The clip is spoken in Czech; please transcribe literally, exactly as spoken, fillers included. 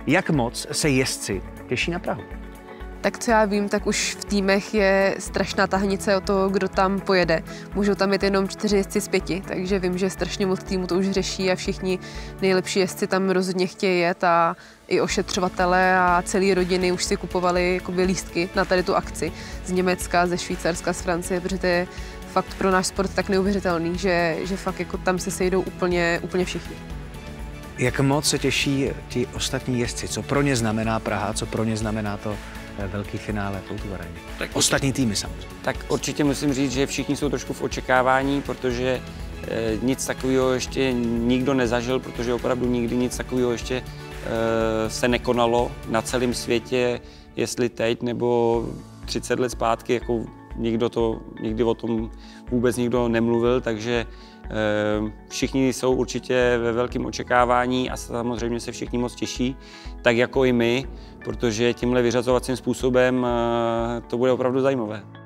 Jak moc se jezdci těší na Prahu? Tak co já vím, tak už v týmech je strašná tahnice o to, kdo tam pojede. Můžou tam jít jenom čtyři jezdci z pěti, takže vím, že strašně moc týmu to už řeší a všichni nejlepší jezdci tam rozhodně chtějí jet a i ošetřovatele a celé rodiny už si kupovali jakoby lístky na tady tu akci z Německa, ze Švýcarska, z Francie, protože to je fakt pro náš sport tak neuvěřitelný, že, že fakt jako tam se sejdou úplně, úplně všichni. Jak moc se těší ti ostatní jezdci? Co pro ně znamená Praha, co pro ně znamená to velký finále v Autovarenu? Ostatní týmy samozřejmě. Tak určitě musím říct, že všichni jsou trošku v očekávání, protože eh, nic takového ještě nikdo nezažil, protože opravdu nikdy nic takového ještě eh, se nekonalo na celém světě, jestli teď nebo třicet let zpátky, jako nikdo to, nikdy o tom vůbec nikdo nemluvil, takže eh, všichni jsou určitě ve velkém očekávání a samozřejmě se všichni moc těší, tak jako i my, protože tímhle vyřazovacím způsobem to bude opravdu zajímavé.